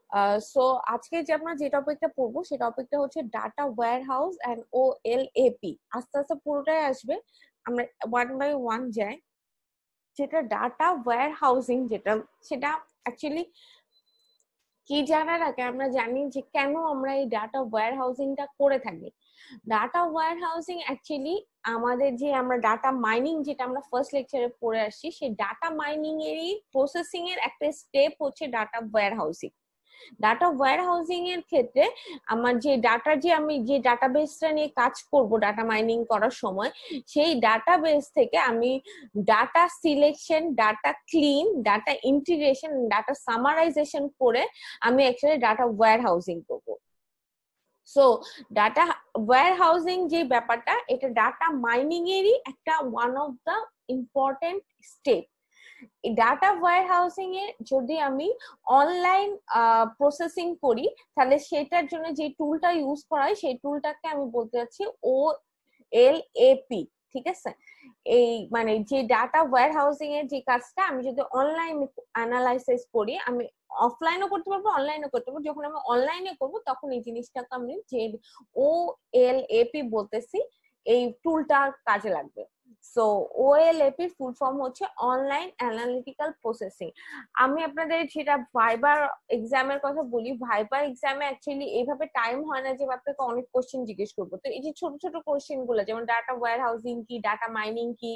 So আজকে যে আমরা যে টপিকটা পড়বো সেই টপিকটা হচ্ছে data warehouse and OLAP। আস্তে আস্তে পুরোটাই আসবে, আমরা ওয়ান বাই ওয়ান যাই। যেটা ডাটা ওয়্যার হাউসিং যেটা, সেটা অ্যাকচুয়ালি কি জানার আগে আমরা জানি যে কেন আমরা এই ডাটা ওয়্যার হাউসিংটা করে থাকি। ডাটা ওয়্যার হাউসিং অ্যাকচুয়ালি আমাদের যে আমরা ডাটা মাইনিং যেটা আমরা ফার্স্ট লেকচারে পড়ে আসছি, সেই ডাটা মাইনিং এরই প্রসেসিং এর একটা স্টেপ হচ্ছে data warehousing. Data warehousing এর ক্ষেত্রে আমার যে ডাটা, যে আমি যে ডাটাবেসটা নিয়ে কাজ করব ডাটা মাইনিং করার সময়, সেই ডাটাবেস থেকে আমি data selection, data clean, data integration, data summarisation করে আমি অ্যাকচুয়ালি ডাটা ওয়্যার হাউসিং করবো। সো ডাটা ওয়্যার হাউসিং যে ব্যাপারটা, এটা ডাটা মাইনিং এরই একটা one of the important step. Data warehousing এ যদি আমি অনলাইন প্রসেসিং করি, তাহলে সেটার জন্য যে টুলটা ইউজ করা হয় সেই টুলটাকে আমি বলতে চাচ্ছি OLAP। ঠিক আছে, এই মানে যে ডাটা ওয়্যার হাউসিং এর যে কাজটা আমি যদি অনলাইন অ্যানালাইসিস করি, আমি অফলাইনও করতে পারবো, অনলাইনও করতে পারবো। যখন আমি অনলাইনে করবো তখন এই জিনিসটাকে আমি যে OLAP বলতেছি, এই টুলটা কাজে লাগবে। সো OLAP ফুল ফর্ম হচ্ছে অনলাইন অ্যানালিটিক্যাল প্রসেসিং। আমি আপনাদের যেটা ভাইবার এক্সামের কথা বলি, ভাইবার এক্সামে অ্যাকচুয়ালি এইভাবে টাইম হয় না যে আপনাকে অনেক কোশ্চেন জিজ্ঞেস করবো। তো এই যে ছোট ছোট কোশ্চেন গুলো, যেমন ডাটা ওয়্যার হাউসিং কি, ডাটা মাইনিং কি,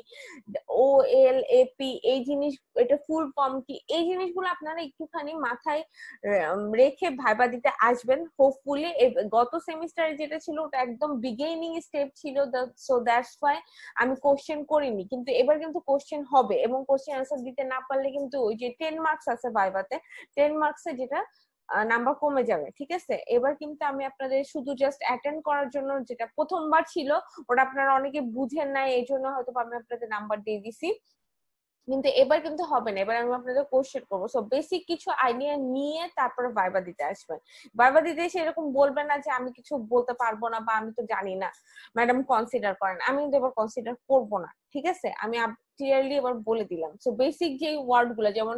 OLAP এই জিনিস, এটা ফুল ফর্ম কি, এই জিনিসগুলো আপনারা একটুখানি মাথায় রেখে ভাইবা দিতে আসবেন হোপফুলি। গত সেমিস্টারে যেটা ছিল ওটা একদম বিগিনিং স্টেপ ছিল, সো দ্যাটস ওয়াই আমি কোশ্চেন করিনি। কিন্তু এবার কিন্তু কোশ্চেন হবে, এবং কোশ্চেন আনসার দিতে না পারলে কিন্তু ওই যে 10 মার্কস আছে ভাইভাতে, 10 মার্কসে যেটা নাম্বার কমে যাবে। ঠিক আছে, এবার কিন্তু আমি আপনাদের শুধু জাস্ট অ্যাটেন্ড করার জন্য, যেটা প্রথমবার ছিল ওটা আপনারা অনেকে বুঝেন নাই, এই জন্য হয়তো আমি আপনাদের নাম্বার দিয়ে দিছি। কিন্তু এবার কিন্তু হবে না, এবার আমি আপনাদের কোশ্চেন করবো। সো বেসিক কিছু আইডিয়া নিয়ে তারপরে ভাইবা দিতে আসবেন। ভাইবা দিতে এসে এরকম বলবেন না যে আমি কিছু বলতে পারবো না বা আমি তো জানি না, ম্যাডাম কনসিডার করেন। আমি কিন্তু এবার কনসিডার করবো না, ঠিক আছে, আমি ক্লিয়ারলি এবার বলে দিলাম। সো বেসিক যে ওয়ার্ড গুলো, যেমন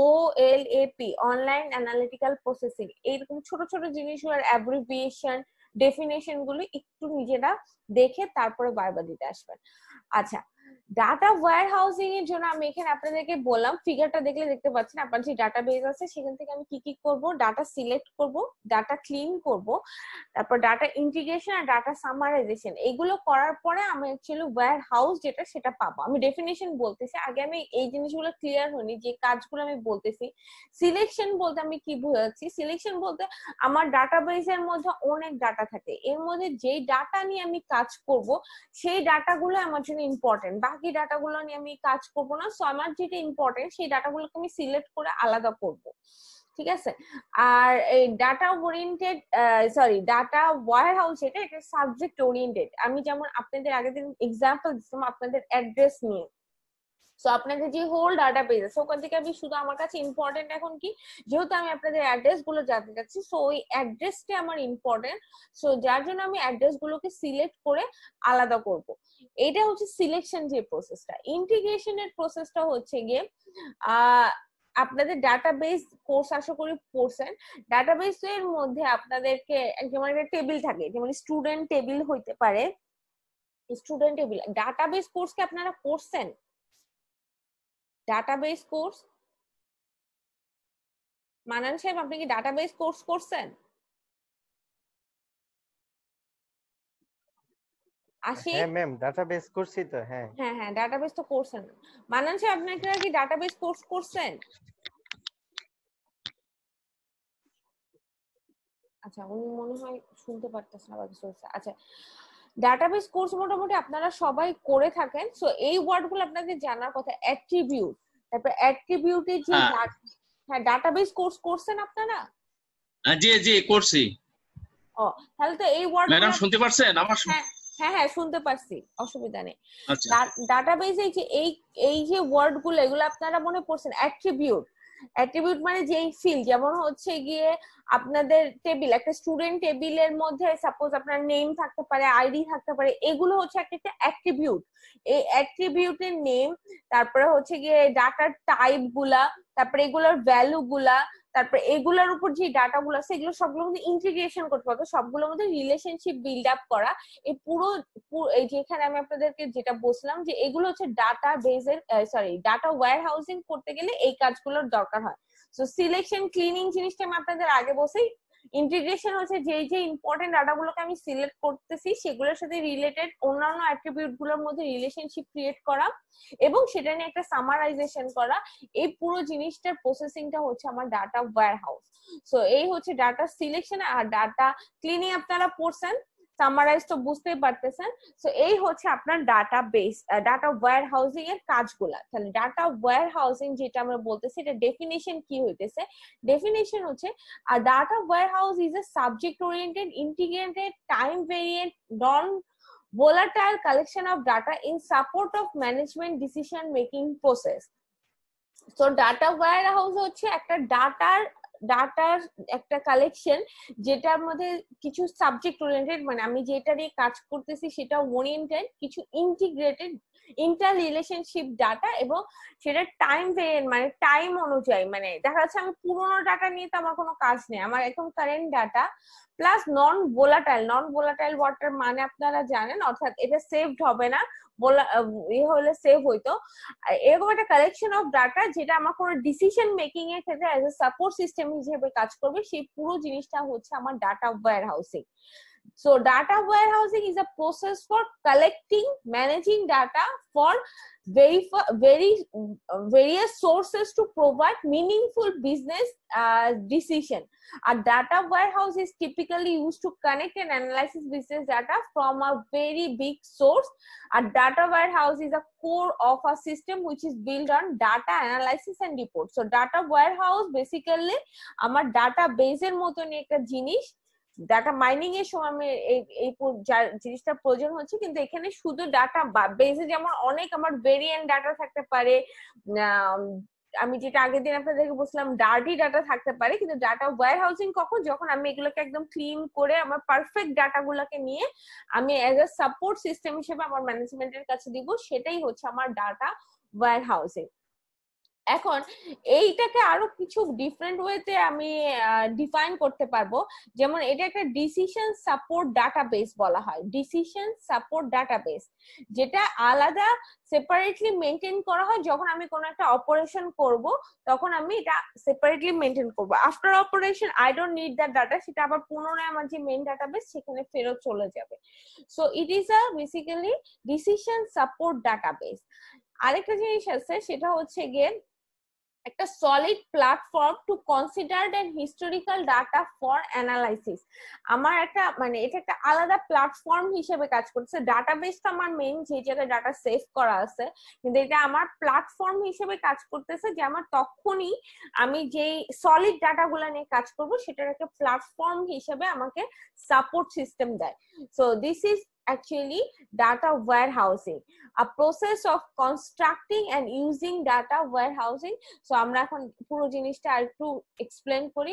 OLAP অনলাইন অ্যানালিটিক্যাল প্রসেসিং, এইরকম ছোট ছোট জিনিসগুলোর অ্যাব্রিভিয়েশন, ডেফিনেশন গুলো একটু নিজেরা দেখে তারপরে ভাইবা দিতে আসবেন। আচ্ছা, ডাটা ওয়্যার হাউসিং এর জন্য আমি এখানে আপনাদেরকে বললাম, ফিগারটা দেখলে দেখতে পাচ্ছেন আপনার যে ডাটাবেস আছে সেখান থেকে আমি কি কি করব, ডাটা সিলেক্ট করব, ডাটা ক্লিন করব, তারপর ডাটা ইন্টিগ্রেশন আর ডাটা সামারাইজেশন, এগুলো করার পরে আমি অ্যাকচুয়ালি ওয়্যার হাউস যেটা সেটা পাবো। আমি ডেফিনেশন বলতেছি আগে, আমি এই জিনিসগুলো ক্লিয়ার হইনি যে কাজগুলো আমি বলতেছি। সিলেকশন বলতে আমি কি বোঝাচ্ছি, সিলেকশন বলতে আমার ডাটাবেসের মধ্যে অনেক ডাটা থাকে, এর মধ্যে যেই ডাটা নিয়ে আমি কাজ করব সেই ডাটাগুলো আমার জন্য ইম্পর্টেন্ট, বাকি ডাটাগুলো নিয়ে আমি কাজ করব না। সো আমার যেটা ইম্পর্টেন্ট সেই ডাটাগুলোকে আমি সিলেক্ট করে আলাদা করব, ঠিক আছে। আর এই data oriented, sorry, data warehouse এটা সাবজেক্ট ওরিয়েন্টেড। আমি যেমন আপনাদের আগের দিন এক্সাম্পল দিচ্ছিলাম আপনাদের অ্যাড্রেস নিয়ে। সো আপনাদের যে হোল ডাটাবেস আছে ওখান থেকে আমি শুধু, আমার কাছে ইম্পর্টেন্ট এখন কি, যেহেতু আমি আপনাদের অ্যাড্রেস গুলো জানতে চাচ্ছি, সো ওই অ্যাড্রেসটা আমার ইম্পর্টেন্ট। সো যার জন্য আমি অ্যাড্রেস গুলোকে সিলেক্ট করে আলাদা করব। এটা হচ্ছে সিলেকশন যে প্রসেসটা। ইন্টিগ্রেশনের প্রসেসটা হচ্ছে গিয়ে আপনাদের ডাটাবেস কোর্স আশা করি পড়ছেন। ডাটাবেস এর মধ্যে আপনাদেরকে যেমন একটা টেবিল থাকে, যেমন স্টুডেন্ট টেবিল হইতে পারে, স্টুডেন্ট টেবিল। ডাটাবেস কোর্স কি আপনারা করছেন? ডাটাবেস কোর্স, মানান সাহেব আপনি কি ডাটাবেস কোর্স করছেন? আশিক? হ্যাঁ ম্যাম, ডাটাবেস করছি তো। হ্যাঁ হ্যাঁ হ্যাঁ, ডাটাবেস তো করছেন। মানান সাহেব আপনারা কি ডাটাবেস কোর্স করছেন? আচ্ছা, উনি মনে হয় শুনতে পারতেছেন না বা কিছু হচ্ছে। আচ্ছা, ডাটাবেস কোর্স মোটামুটি আপনারা সবাই করে থাকেন। সো এই ওয়ার্ডগুলো আপনাদের জানার কথা, অ্যাট্রিবিউট। তারপর অ্যাট্রিবিউটের যে হ্যাঁ, ডাটাবেস কোর্স করছেন আপনারা? জি জি করছি। ও, তাহলে তো এই ওয়ার্ডগুলো, ম্যাডাম শুনতে পারছেন আমার? হ্যাঁ হ্যাঁ হ্যাঁ শুনতে পারছি, অসুবিধা নেই। আচ্ছা ডাটাবেসে যে এই যে ওয়ার্ড গুলো, এগুলো আপনারা মনে পড়ছেন। অ্যাট্রিবিউট, অ্যাট্রিবিউট মানে যেই ফিল্ড, যেমন হচ্ছে গিয়ে আপনাদের টেবিল, একটা স্টুডেন্ট টেবিলের মধ্যে সাপোজ আপনার নেম থাকতে পারে, আইডি থাকতে পারে, এগুলো হচ্ছে একটা অ্যাট্রিবিউট। এই অ্যাট্রিবিউটের নেম, তারপরে হচ্ছে গিয়ে ডাটার টাইপ গুলা, তারপরে এগুলোর ভ্যালু গুলা, তারপরে এগুলোর উপর যে ডাটা গুলো আছে এগুলো সবগুলোর মধ্যে ইন্টিগ্রেশন করতে পারবো, সবগুলোর মধ্যে রিলেশনশিপ বিল্ড আপ করা। এই পুরো এই যে এখানে আমি আপনাদেরকে যেটা বলছিলাম যে এগুলো হচ্ছে ডাটা বেসের ডাটা ওয়্যার হাউসিং করতে গেলে এই কাজগুলোর দরকার হয়। সো সিলেকশন ক্লিনিং জিনিসটা আমি আপনাদের আগে বলছি। ইন্টিগ্রেশন হচ্ছে যে যে ইম্পর্টেন্ট ডাটাগুলোকে আমি সিলেক্ট করতেছি সেগুলোর সাথে রিলেটেড অন্যান্য অ্যাট্রিবিউট গুলোর মধ্যে রিলেশনশিপ ক্রিয়েট করা এবং সেটা নিয়ে একটা সামারাইজেশন করা। এই পুরো জিনিসটার প্রসেসিংটা হচ্ছে আমার ডাটা ওয়্যার হাউস। সো এই হচ্ছে ডাটা সিলেকশন আর ডাটা ক্লিনিং আপনারা পড়ছেন, সামারাইজ তো বুঝতেই পারতেছেন। সো এই হচ্ছে আপনার database data warehousing এর কাজগুলা। তাহলে ডাটা ওয়্যার হাউসিং যেটা আমরা বলতেছি এটা ডেফিনিশন কি হইতেছে, ডেফিনিশন হচ্ছে a data warehouse is a subject oriented integrated time variant non volatile collection of data in support of management decision making process. So data warehouse হচ্ছে একটা ডাটার একটা কালেকশন যেটার মধ্যে কিছু সাবজেক্ট ওরিয়েন্টেড মানে আমি যেটা নিয়ে কাজ করতেছি সেটা ওরিয়েন্টেড, কিছু ইন্টিগ্রেটেড ইন্টার রিলেশনশিপ ডাটা এবং সেটা টাইম ভেরিয়েন্ট মানে টাইম অনুযায়ী, মানে দেখা যাচ্ছে আমি পুরোনো ডাটা নিয়ে তো আমার কোনো কাজ নেই, আমার একদম current data plus non volatile water মানে আপনারা জানেন, অর্থাৎ এটা সেভড হবে না, হলে সেভ হইতো। এরকম একটা কালেকশন অফ ডাটা যেটা আমার কোনো ডিসিশন মেকিং এর ক্ষেত্রে অ্যাজ এ সাপোর্ট সিস্টেম হিসেবে কাজ করবে, সেই পুরো জিনিসটা হচ্ছে আমার data warehousing. So data warehousing is a process for collecting, managing data for various sources to provide meaningful business decision. A data warehouse is typically used to connect and analyze business data from a very big source. A data warehouse is a core of a system which is built on data analysis and report. So data warehouse basically আমার database এর মতন একটা জিনিস। Data mining এর সময় আমি এই জিনিসটা প্রয়োজন হচ্ছে, কিন্তু এখানে শুধু ডাটা বেসে যেমন অনেক আমার ভেরিয়েন্ট ডাটা থাকতে পারে, আমি যেটা আগের দিন আপনাদেরকে বলছিলাম ডার্টি ডাটা থাকতে পারে, কিন্তু ডাটা ওয়্যার হাউসিং কখন, যখন আমি এগুলোকে একদম ক্লিন করে আমার পারফেক্ট ডাটাগুলোকে নিয়ে আমি অ্যাজ এ সাপোর্ট সিস্টেম হিসেবে আমার ম্যানেজমেন্টের কাছে দিব, সেটাই হচ্ছে আমার ডাটা ওয়্যার হাউসিং। এখন এইটাকে আরো কিছু ডিফারেন্ট ওয়েতে আমি ডিফাইন করতে পারবো, যেমন এটা একটা ডিসিশন সাপোর্ট ডাটাবেস বলা হয়, ডিসিশন সাপোর্ট ডাটাবেস, যেটা আলাদা সেপারেটলি মেনটেন করা হয়। যখন আমি কোনো একটা অপারেশন করব তখন আমি এটা সেপারেটলি মেনটেন করব, after operation I don't need that data, সেটা আবার পুনরায় আমার যে মেইন ডাটাবেস সেখানে ফেরত চলে যাবে। So it is a basically decision support database. আরেকটা জিনিস আছে সেটা হচ্ছে গিয়ে একটা solid platform to considered and historical data for analysis. আমার একটা মানে এটা একটা আলাদা প্ল্যাটফর্ম হিসেবে কাজ করছে। ডাটাবেসটা আমার মেইন যে জায়গায় ডাটা সেভ করা আছে, কিন্তু এটা আমার প্ল্যাটফর্ম হিসেবে কাজ করতেছে যে আমার তখনই আমি যেই সলিড ডাটাগুলো নিয়ে কাজ করব সেটার একটা প্ল্যাটফর্ম হিসেবে আমাকে সাপোর্ট সিস্টেম দেয়। So this is actually data warehousing, a process of constructing and using data warehousing. So আমরা এখন পুরো জিনিসটা আরেকটু এক্সপ্লেন করি।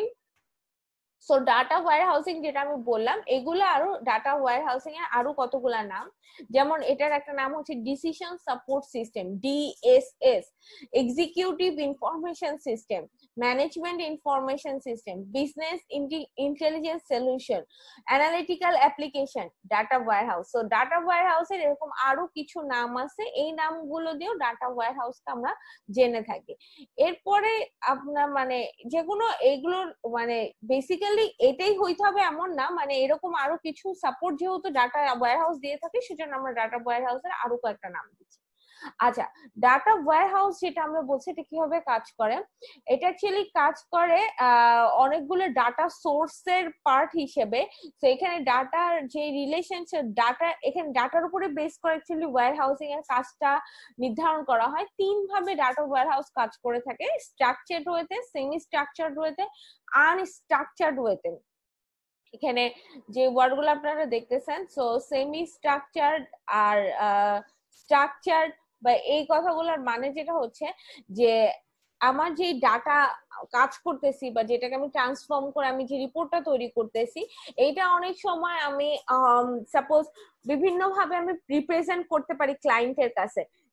সো ডাটা ওয়্যারহাউসিং যেটা আমি বললাম, এগুলো আরো ডাটা ওয়্যারহাউসিং এর আরো কতগুলা নাম, যেমন এটার একটা নাম হচ্ছে decision support system DSS, executive information system, management information system, business intelligence solution, analytical application, data warehouse. So data ওয়্যারহাউসের এরকম আরো কিছু নাম আছে, এই নামগুলো দিয়েও ডাটা ওয়্যারহাউসকে আমরা জেনে থাকি। এরপরে আপনার মানে যেগুলো এইগুলোর মানে বেসিক্যালি এটাই হইতে হবে এমন না, মানে এরকম আরো কিছু সাপোর্ট যেহেতু ডাটা ওয়্যারহাউস দিয়ে থাকে সেজন্য আমরা ডাটা ওয়্যারহাউসের আরো কয়েকটা নাম দিচ্ছি। আচ্ছা, ডাটা ওয়্যারহাউস যেটা আমরা বলছি এটা কিভাবে কাজ করে, এটা অ্যাকচুয়ালি কাজ করে অনেকগুলো ডাটা সোর্সের পার্ট হিসেবে। তো এখানে ডাটার যে রিলেশনশিপ ডাটা, এখানে ডাটার উপরে বেস করে অ্যাকচুয়ালি ওয়্যারহাউসিং এর কাজটা নির্ধারণ করা হয়। তিন ভাবে ডাটা ওয়্যারহাউস কাজ করে থাকে, স্ট্রাকচারড ওয়েতে, সেমি স্ট্রাকচারড ওয়েতে, আনস্ট্রাকচারড ওয়েতে। এখানে যে ওয়ার্ডগুলো আপনারা দেখতেছেন, সো সেমি স্ট্রাকচারড আর স্ট্রাকচারড বা এই কথাগুলোর মানে যেটা হচ্ছে যে আমার যে ডাটা কাজ করতেছি বা যেটাকে আমি ট্রান্সফর্ম করে আমি যে রিপোর্টটা তৈরি করতেছি, এইটা অনেক সময় আমি সাপোজ বিভিন্ন ভাবে আমি রিপ্রেজেন্ট করতে পারি ক্লায়েন্টের কাছে,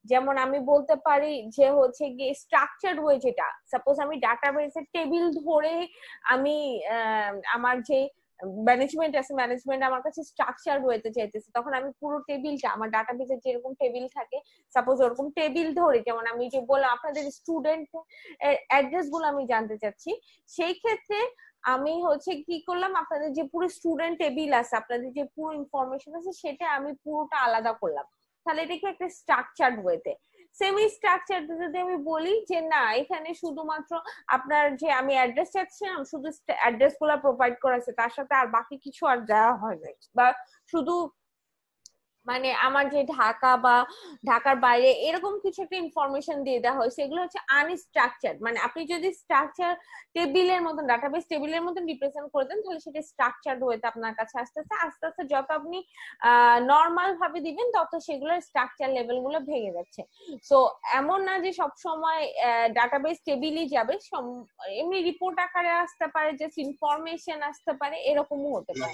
যেমন আমি বলতে পারি যে হচ্ছে গিয়ে স্ট্রাকচার্ড ওয়ে, যেটা সাপোজ আমি ডাটাবেসের টেবিল ধরে আমি আমার যে ম্যানেজমেন্ট আছে, ম্যানেজমেন্ট আমার কাছে স্ট্রাকচার ওয়েতে চাইতেছে, তখন আমি পুরো টেবিলটা আমার ডাটাবেসে যেরকম টেবিল থাকে সাপোজ ওরকম টেবিল ধরে, যেমন আমি যে বললাম আপনাদের স্টুডেন্ট অ্যাড্রেস গুলো আমি জানতে চাচ্ছি, সেই ক্ষেত্রে আমি হচ্ছে কি করলাম, আপনাদের যে পুরো স্টুডেন্ট টেবিল আছে, আপনাদের যে পুরো ইনফরমেশন আছে সেটা আমি পুরোটা আলাদা করলাম, তাহলে এটাকে একটা স্ট্রাকচার্ড ওয়েতে। সেমি স্ট্রাকচার্ড যদি আমি বলি যে না, এখানে শুধুমাত্র আপনার যে আমি অ্যাড্রেস চাচ্ছিলাম, শুধু অ্যাড্রেস গুলা প্রোভাইড করা আছে, তার সাথে আর বাকি কিছু আর দেওয়া হয় নাই, বা শুধু মানে আমার যে ঢাকা বা ঢাকার বাইরে এরকম কিছু একটা ইনফরমেশন দিয়ে দেওয়া হয়, সেগুলো হচ্ছে আনস্ট্রাকচার্ড। মানে আপনি যদি স্ট্রাকচার টেবিলের মতন, ডাটাবেস টেবিলের মতন রিপ্রেজেন্ট করে দেন, তাহলে সেটা স্ট্রাকচার্ড হয়ে আপনার কাছে আস্তে আস্তে যত আপনি নর্মাল ভাবে দিবেন, তত সেগুলোর স্ট্রাকচার লেভেল গুলো ভেঙে যাচ্ছে। সো এমন না যে সব সময় ডাটাবেস টেবিলই যাবে, এমনি রিপোর্ট আকারে আসতে পারে, জাস্ট ইনফরমেশন আসতে পারে, এরকমও হতে পারে।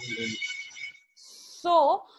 সো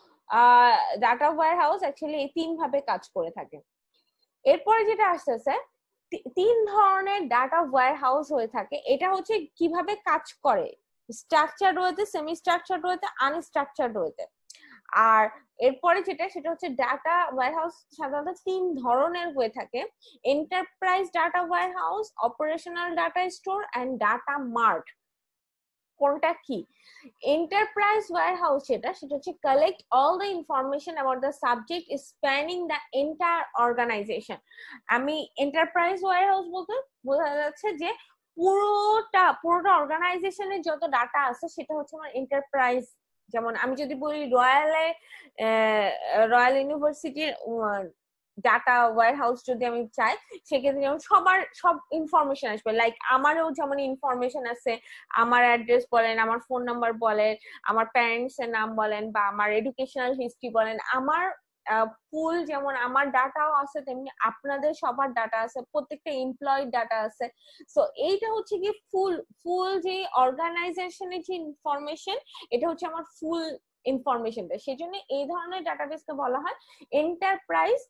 ডাটা ওয়্যারহাউস অ্যাকচুয়ালি এই 3 ভাবে কাজ করে থাকে। এরপরে যেটা আসতেছে, 3 ধরনের ডাটা ওয়্যারহাউস হয়ে থাকে। এটা হচ্ছে কিভাবে কাজ করে, স্ট্রাকচার্ড ওয়েতে, সেমি স্ট্রাকচার্ড ওয়েতে, আনস্ট্রাকচার্ড ওয়েতে। আর এরপরে যেটা, সেটা হচ্ছে ডাটা ওয়্যারহাউস সাধারণত 3 ধরনের হয়ে থাকে: enterprise data warehouse, operational data store and data mart. কোনটা কি? এন্টারপ্রাইজ ওয়্যারহাউস সেটা হচ্ছে collect all the information about the subject spanning the entire organization. আমি এন্টারপ্রাইজ ওয়্যারহাউস বলতে বোঝা যাচ্ছে যে পুরোটা অর্গানাইজেশনের যত ডাটা আছে সেটা হচ্ছে আমার এন্টারপ্রাইজ। যেমন আমি যদি বলি রয়্যাল ইউনিভার্সিটির ডাটা ওয়্যারহাউস যদি আমি চাই, সেক্ষেত্রে যেমন সবার সব ইনফরমেশন আসবে, লাইক আমারও যেমন ইনফরমেশন আছে, আমার অ্যাড্রেস বলেন, আমার ফোন নাম্বার বলেন, আমার প্যারেন্টস এর নাম বলেন, বা আমার এডুকেশনাল হিস্ট্রি বলেন, আমার ফুল যেমন আমার ডাটাও আছে, তেমনি আপনাদের সবার ডাটা আছে, প্রত্যেকটা এমপ্লয়ি ডাটা আছে। সো এইটা হচ্ছে কি ফুল যে অর্গানাইজেশনের যে ইনফরমেশন, এটা হচ্ছে আমার ফুল ইনফরমেশনটা। সেজন্য এই ধরনের ডাটাবেসকে বলা হয় এন্টারপ্রাইজ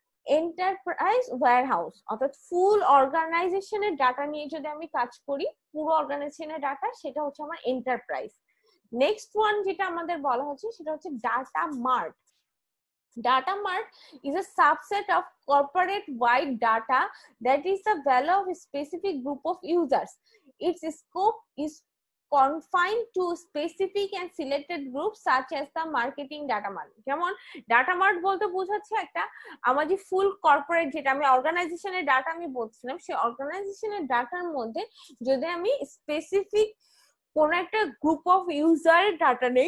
ওয়্যারহাউস। অর্থাৎ ফুল অর্গানাইজেশনের ডাটা নিয়ে যদি আমি কাজ করি, পুরো অর্গানাইজেশনের ডাটা, সেটা হচ্ছে আমার এন্টারপ্রাইজ। নেক্সট ওয়ান যেটা আমাদের বলা হচ্ছে সেটা হচ্ছে data mart. Data mart is a subset of corporate-wide data that is the value of a specific group of users. Its scope is confined to specific and selected groups such as the marketing data mart. যেমন data mart বলতে বোঝাচ্ছে একটা আমার যে ফুল corporate, যেটা আমি অর্গানাইজেশনের data আমি বলছিলাম, সেই অর্গানাইজেশনের ডাটার মধ্যে যদি আমি স্পেসিফিক কোন একটা গ্রুপ অফ ইউজারের ডাটা নেই,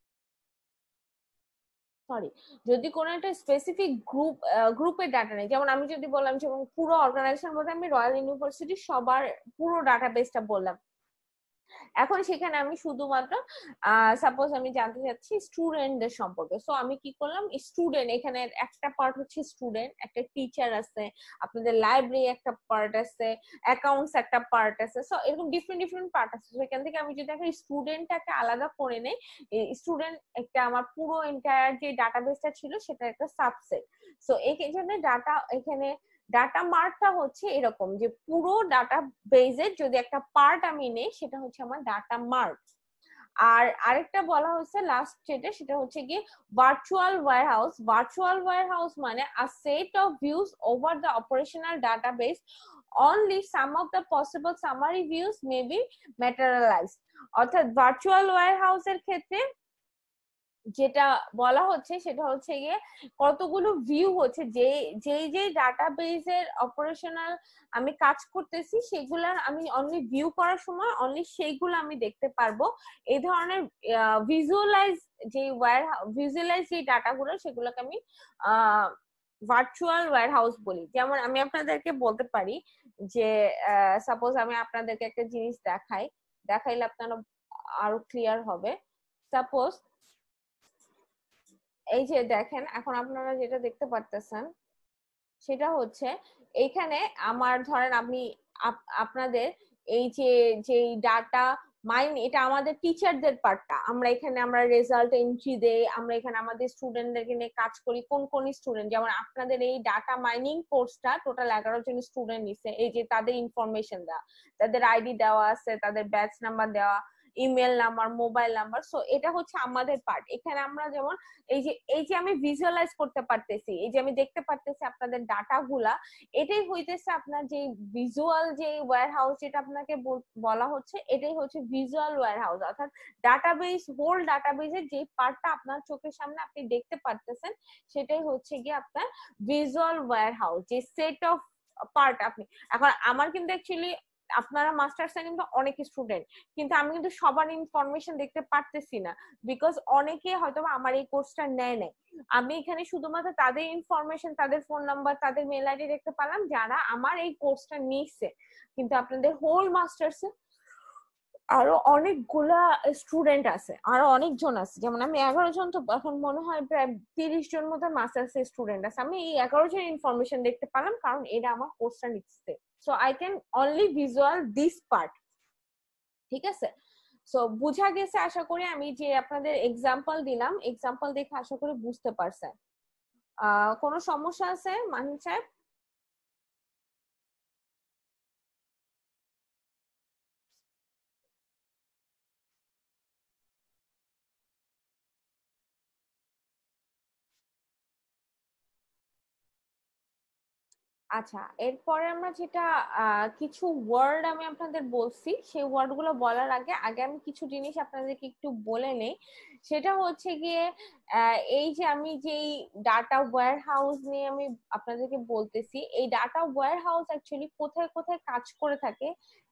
যদি কোনো একটা স্পেসিফিক গ্রুপের ডাটা নেই, যেমন আমি যদি বললাম যেমন পুরো অর্গানাইজেশন বলতে আমি রয়্যাল ইউনিভার্সিটি সবার পুরো ডাটাবেসটা বললাম, এখন সেখানে আমি শুধুমাত্র সাপোজ আমি জানতে চাচ্ছি স্টুডেন্টদের সম্পর্কে। সো আমি কি করলাম, স্টুডেন্ট, এখানে একটা পার্ট হচ্ছে স্টুডেন্ট, একটা টিচার আছে, আপনাদের লাইব্রেরি একটা পার্ট আছে, অ্যাকাউন্টস একটা পার্ট আছে। সো এরকম ডিফারেন্ট পার্ট আছে। সেখান থেকে আমি যদি একটা স্টুডেন্টটাকে আলাদা করে নেই, স্টুডেন্ট একটা আমার পুরো এন্টায়ার যে ডাটাবেসটা ছিল সেটা একটা সাবসেট। সো এই জন্য এখানে ডাটা মার্টটা হচ্ছে এরকম যে পুরো ডাটা বেজের যদি একটা পার্ট আমি নেই, সেটা হচ্ছে আমার ডাটা মার্ট। আর আরেকটা বলা হচ্ছে লাস্ট যেটা, সেটা হচ্ছে কি ভার্চুয়াল ওয়্যারহাউস। ভার্চুয়াল ওয়্যারহাউস মানে a set of views over the operational database. Only some of the possible summary views may be materialized. অর্থাৎ ভার্চুয়াল ওয়্যারহাউস এর ক্ষেত্রে যেটা বলা হচ্ছে সেটা হচ্ছে গিয়ে কতগুলো ভিউ হচ্ছে, যে ডাটাবেজের অপারেশনাল আমি কাজ করতেছি, সেগুলো আমি অনলি ভিউ করার সময় অনলি সেইগুলো আমি দেখতে পারবো। এই ধরনের ভিজুয়ালাইজ যে ডাটাগুলো, সেগুলোকে আমি ভার্চুয়াল ওয়্যারহাউস বলি। যেমন আমি আপনাদেরকে বলতে পারি যে সাপোজ আমি আপনাদেরকে একটা জিনিস দেখাইলে আপনারা আরো ক্লিয়ার হবে। সাপোজ এই যে দেখেন, এখন আপনারা যেটা দেখতে পারতেছেন সেটা হচ্ছে এইখানে আমার ধরেন আমি আপনাদের এই যে ডাটা এটা আমাদের টিচারদের পার্টটা। আমরা রেজাল্ট এন্ট্রি দেই, আমরা এখানে আমাদের স্টুডেন্টদেরকে নিয়ে কাজ করি। কোন কোন স্টুডেন্ট, যেমন আপনাদের এই ডাটা মাইনিং কোর্সটা টোটাল 11 জন স্টুডেন্ট নিছে, এই যে তাদের ইনফরমেশন দেওয়া, তাদের আইডি দেওয়া আছে, তাদের ব্যাচ নাম্বার দেওয়া, email number, mobile number. So এটা হচ্ছে আমাদের পার্ট। এখানে আমরা যেমন এই যে আমি ভিজুয়ালাইজ করতে পারতেছি, এই যে আমি দেখতে পারতেছি আপনাদের ডাটা গুলা, এটাই হইতেছে আপনার যে ভিজুয়াল যে ওয়্যার হাউস যেটা আপনাকে বলা হচ্ছে, এটাই হচ্ছে ভিজুয়াল ওয়্যার হাউস। অর্থাৎ ডাটাবেস, হোল ডাটাবেসের যে পার্টটা আপনার চোখের সামনে আপনি দেখতে পারতেছেন, সেটাই হচ্ছে গিয়ে আপনার ভিজুয়াল ওয়্যার হাউস, যে সেট অফ পার্ট আপনি। এখন আমার কিন্তু অ্যাকচুয়ালি আপনারা মাস্টার্সে কিন্তু অনেক স্টুডেন্ট, কিন্তু আমি কিন্তু সবার ইনফরমেশন দেখতে পারতেছি না, বিকজ অনেকে হয়তো আমার এই কোর্সটা নেয় নাই। আমি এখানে শুধুমাত্র তাদের ইনফরমেশন, তাদের ফোন নাম্বার, তাদের মেল আইডি দেখতে পেলাম যারা আমার এই কোর্সটা নিচ্ছে। কিন্তু আপনাদের হোল মাস্টার্সে আরো অনেকগুলা স্টুডেন্ট আছে, আরো অনেকজন আছে। যেমন আমি 11 জন, তো এখন মনে হয় প্রায় 30 জন মতো মাস্টার্স স্টুডেন্ট আছে। আমি এই 11 জন ইনফরমেশন দেখতে পেলাম কারণ এরা আমার কোর্সটা নিচ্ছে। So I can only visual this part. ঠিক আছে, সো বুঝা গেছে আশা করি। আমি যে আপনাদের এক্সাম্পল দিলাম, এক্সাম্পল দেখে আশা করি বুঝতে পারছেন। কোনো সমস্যা আছে মাহিন সাহেব? আচ্ছা, এরপরে আমরা যেটা কিছু ওয়ার্ড আমি আপনাদের বলছি, সেই ওয়ার্ড গুলো বলার আগে আমি কিছু জিনিস আপনাদেরকে একটু বলে নেই। সেটা হচ্ছে গিয়ে এই যে আমি যেই ডাটা ওয়্যার হাউস নিয়ে আমি আপনাদেরকে বলতেছি, এই ডাটা ওয়্যার হাউস অ্যাকচুয়ালি কোথায় কোথায় কাজ করে থাকে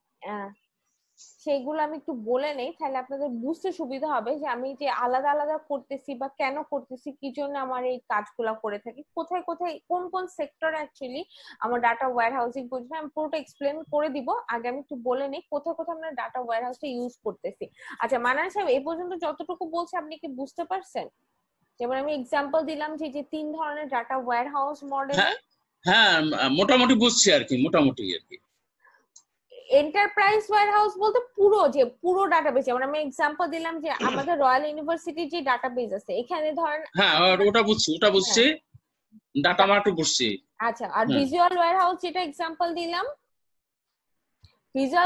সেইগুলো আমি একটু বলে নেই, তাহলে আপনাদের বুঝতে সুবিধা হবে যে আমি যে আলাদা আলাদা করতেছি বা কেন করতেছি, কি জন্য আমার এই কাজগুলো করে থাকি, কোথায় কোথায় কোন কোন সেক্টরে অ্যাকচুয়ালি আমার ডাটা ওয়্যার হাউসিং পজিশন, আমি পুরোটা এক্সপ্লেন করে দিব। আগে আমি একটু বলে নিই কোথায় কোথায় আমরা ডাটা ওয়্যার হাউসটা ইউজ করতেছি। আচ্ছা মানান সাহেব, এই পর্যন্ত যতটুকু বলছি আপনি কি বুঝতে পারছেন? যেমন আমি এক্সাম্পল দিলাম যে যে 3 ধরনের ডাটা ওয়্যার হাউস মডেলের। হ্যাঁ, মোটামুটি বুঝছি আর কি, মোটামুটি আর কি। এন্টারপ্রাইজ ওয়্যারহাউস বলতে পুরো ডাটাবেস। যেমন আমি এক্সাম্পল দিলাম যে আমাদের রয়্যাল ইউনিভার্সিটির যে ডাটাবেস আছে, এখানে ধরেন হ্যাঁ, ওটা বুঝছি, ডাটা মার্টও বুঝছি। আচ্ছা, আর ভিজুয়াল ওয়্যারহাউস যেটা এক্সাম্পল দিলাম, ভিজুয়াল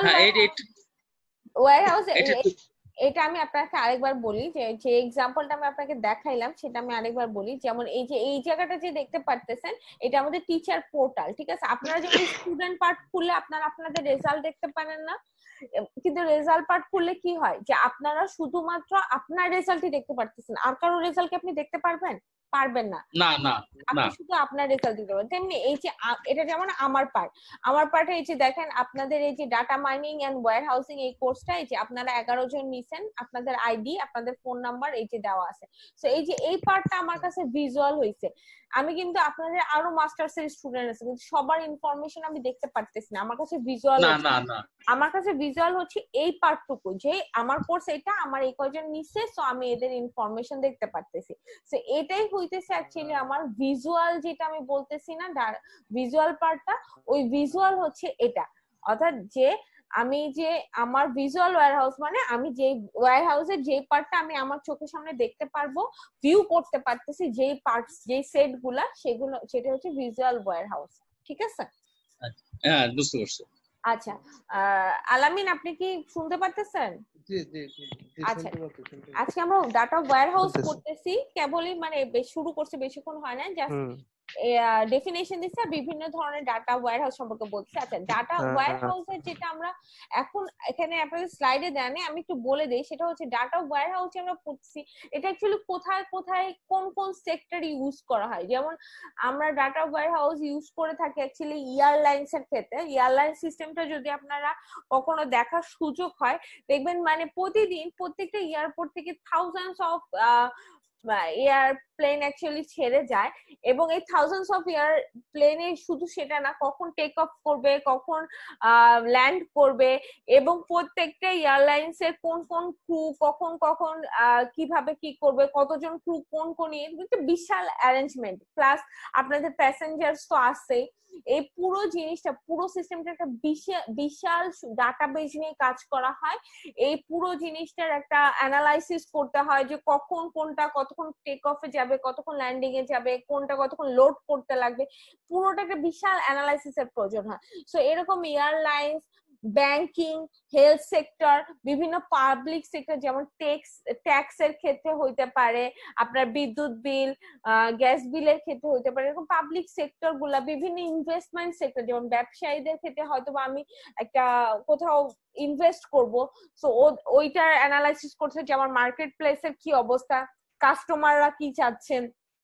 ওয়্যারহাউস এটা আমি আপনাকে আরেকবার বলি, যে এক্সাম্পলটা আমি আপনাকে দেখাইলাম সেটা আমি আরেকবার বলি। যেমন এই যে এই জায়গাটা যে দেখতে পারতেছেন, এটা আমাদের টিচার পোর্টাল। ঠিক আছে, আপনারা যেমন স্টুডেন্ট পার্ট খুললে আপনারা আপনাদের রেজাল্ট দেখতে পারেন না, কিন্তু রেজাল্ট পার্ট খুললে কি হয় যে আপনারা শুধুমাত্র আপনার রেজাল্টই দেখতে পারতেছেন, আর কারো রেজাল্ট কি আপনি দেখতে পারবেন? পারবেন না। না না আপনি না, শুধু আপনার রেজাল্ট দিতে পারবেন। তেমনি এই যে এটা যেমন আমার পার্টে এই যে দেখেন আপনাদের এই যে data mining and warehousing এই কোর্সটা, এই যে আপনারা 11 জন নিছেন, আপনাদের আইডি, আপনাদের ফোন নাম্বার এই যে দেওয়া আছে। সো এই যে এই পার্টটা আমার কাছে ভিজুয়াল হইছে। আমি কিন্তু আপনাদের আরো মাস্টার্স এর স্টুডেন্ট আছে, কিন্তু সবার ইনফরমেশন আমি দেখতে পারতেছি না, আমার কাছে ভিজুয়াল না, আমার কাছে ভিজুয়াল হচ্ছে এই পার্টটুকু, যে আমার কোর্স এটা, আমার এই কয়জন নিচ্ছে, সো আমি এদের ইনফরমেশন দেখতে পারতেছি। সো এটাই হইতেছে অ্যাকচুয়ালি আমার ভিজুয়াল, যেটা আমি বলতেছি না ভিজুয়াল পার্টটা, ওই ভিজুয়াল হচ্ছে এটা। অর্থাৎ যে আমি যে আমার ভিজুয়াল ওয়্যারহাউস মানে আমি যে ওয়্যারহাউসের যে পার্টটা আমি আমার চোখের সামনে দেখতে পারবো, ভিউ করতে পারতেছি, যেই পার্টস যেই সেট গুলা, সেগুলো সেটা হচ্ছে ভিজুয়াল ওয়্যারহাউস। ঠিক আছে? হ্যাঁ, বুঝতে পারছি। আচ্ছা, আলামিন আপনি কি শুনতে পারতেছেন? জি জি জি আচ্ছা, আজকে আমরা ডাটা ওয়্যারহাউস করতেছি, কেবলই মানে শুরু করছে, বেশিক্ষণ হয় না, জাস্ট ডেফিনেশন দিচ্ছে, বিভিন্ন ধরনের ডাটা ওয়্যারহাউস সম্পর্কে বলছে। আচ্ছা, ডাটা ওয়্যারহাউসের যেটা আমরা এখন এখানে আপনাদের স্লাইডে দেন, আমি একটু বলে দেই। সেটা হচ্ছে ডাটা ওয়্যারহাউসে আমরা পড়ছি, এটা অ্যাকচুয়ালি কোথায় কোথায় কোন কোন সেক্টরে ইউজ করা হয়। যেমন আমরা ডাটা ওয়্যারহাউস ইউজ করে থাকি অ্যাকচুয়ালি এয়ারলাইন্স এর ক্ষেত্রে। এয়ারলাইন সিস্টেমটা যদি আপনারা কখনো দেখার সুযোগ হয়, দেখবেন মানে প্রতিদিন প্রত্যেকটা এয়ারপোর্ট থেকে থাউজেন্ডস অফ এয়ারপ্লেন অ্যাকচুয়ালি ছেড়ে যায়, এবং এই থাউজেন্ডস অফ এয়ারপ্লেনে শুধু সেটা না, কখন টেক অফ করবে, কখন ল্যান্ড করবে, এবং প্রত্যেকটা এয়ারলাইন্স এর কোন কোন ক্রু কখন কখন কিভাবে কি করবে, কতজন ক্রু কোন কোন একটা বিশাল অ্যারেঞ্জমেন্ট, প্লাস আপনাদের প্যাসেঞ্জার্স তো আসছেই। এই পুরো জিনিসটা, পুরো সিস্টেমটা একটা বিশাল ডাটাবেজ নিয়ে কাজ করা হয়। এই পুরো জিনিসটার একটা অ্যানালাইসিস করতে হয় যে কখন কোনটা কতক্ষণ টেক অফে যাবে, কতক্ষণ ল্যান্ডিং এ যাবে, কোনটা কতক্ষণ লোড করতে লাগবে, পুরোটা একটা বিশাল অ্যানালাইসিস এর প্রয়োজন হয়। সো এরকম এয়ারলাইন্স, ব্যাংকিং, হেলথ সেক্টর, বিভিন্ন পাবলিক সেক্টর, যেমন ট্যাক্স এর ক্ষেত্রে হইতে পারে, আপনার বিদ্যুৎ বিল, গ্যাস বিলের ক্ষেত্রে হইতে পারে, এরকম পাবলিক সেক্টর গুলা, বিভিন্ন ইনভেস্টমেন্ট সেক্টর, যেমন ব্যবসায়ীদের ক্ষেত্রে হয়তো আমি একটা কোথাও ইনভেস্ট করব, সো ওইটার অ্যানালাইসিস করছে যে আমার মার্কেট প্লেসের কি অবস্থা, কাস্টমাররা কি চাচ্ছেন,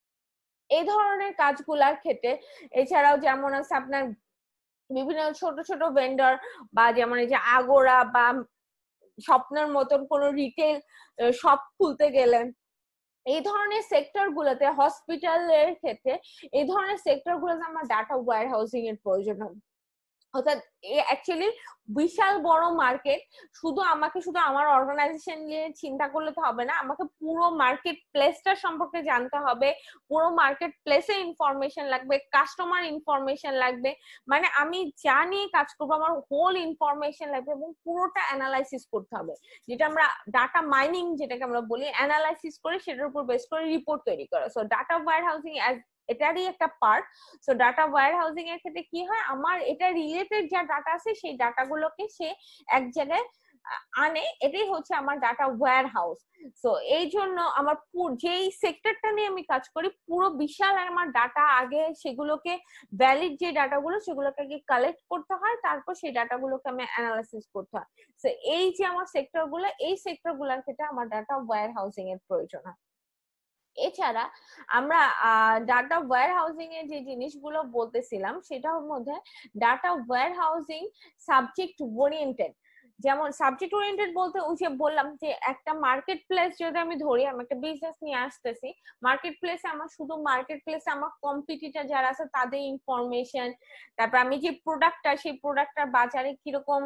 এই ধরনের কাজগুলার ক্ষেত্রে। এছাড়াও যেমন আছে আপনার বিভিন্ন ছোট ছোট ভেন্ডর, বা যেমন এই যে আগোরা বা স্বপ্নের মতন কোন রিটেল শপ খুলতে গেলেন, এই ধরনের সেক্টর গুলোতে, হসপিটালের ক্ষেত্রে এই ধরনের সেক্টর গুলোতে আমার ডাটা ওয়্যার হাউসিং এর প্রয়োজন হয়। অর্থাৎ অ্যাকচুয়ালি বিশাল বড় মার্কেট, শুধু আমার অর্গানাইজেশন নিয়ে চিন্তা করলে তো হবে না, আমাকে পুরো মার্কেট প্লেসটা সম্পর্কে জানতে হবে, পুরো মার্কেট প্লেসে ইনফরমেশন লাগবে, কাস্টমার ইনফরমেশন লাগবে, মানে আমি যা নিয়ে কাজ করবো আমার হোল ইনফরমেশন লাগবে, এবং পুরোটা অ্যানালাইসিস করতে হবে, যেটা আমরা ডাটা মাইনিং যেটাকে আমরা বলি, অ্যানালাইসিস করে সেটার উপর বেস করে রিপোর্ট তৈরি করা। সো ডাটা ওয়্যার হাউসিং এটারই একটা part. So data warehousing এর ক্ষেত্রে কি হয়, আমার এটা রিলেটেড যা ডাটা আছে সেই ডাটাগুলোকে সে এক জায়গায় আনে, এটাই হচ্ছে আমার ডাটা ওয়্যার হাউস। সো এই জন্য আমার যেই সেক্টরটা নিয়ে আমি কাজ করি, পুরো বিশাল আমার ডাটা, আগে সেগুলোকে ভ্যালিড যে ডাটাগুলো সেগুলোকে আগে কালেক্ট করতে হয়, তারপর সেই ডাটাগুলোকে আমি অ্যানালাইসিস করতে হয়। সো এই যে আমার সেক্টরগুলো, এই সেক্টরগুলোর ক্ষেত্রে আমার ডাটা ওয়্যার হাউসিং এর প্রয়োজন হয়। এছাড়া আমরা ডাটা ওয়্যার হাউসিং এর যে জিনিসগুলো বলতেছিলাম সেটার মধ্যে data warehousing subject oriented. যেমন সাবজেক্ট ওরিয়েন্টেড বলতে ওই যে বললাম যে একটা মার্কেট প্লেস যদি আমি ধরি, আমি একটা বিজনেস নিয়ে আসতেছি, মার্কেট প্লেসে আমার শুধু মার্কেট প্লেসে আমার কম্পিটিটর যারা আছে তাদের ইনফরমেশন, তারপর আমি যে প্রোডাক্টটা, সেই প্রোডাক্টটার বাজারে কিরকম